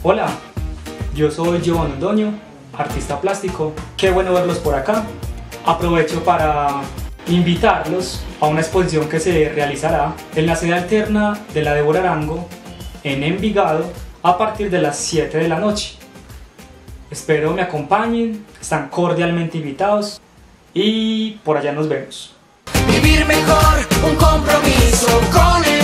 Hola, yo soy Giovanni Ondoño, artista plástico. Qué bueno verlos por acá. Aprovecho para invitarlos a una exposición que se realizará en la sede alterna de la Débora Arango en Envigado a partir de las 7 de la noche. Espero me acompañen, están cordialmente invitados y por allá nos vemos. Vivir mejor, un compromiso con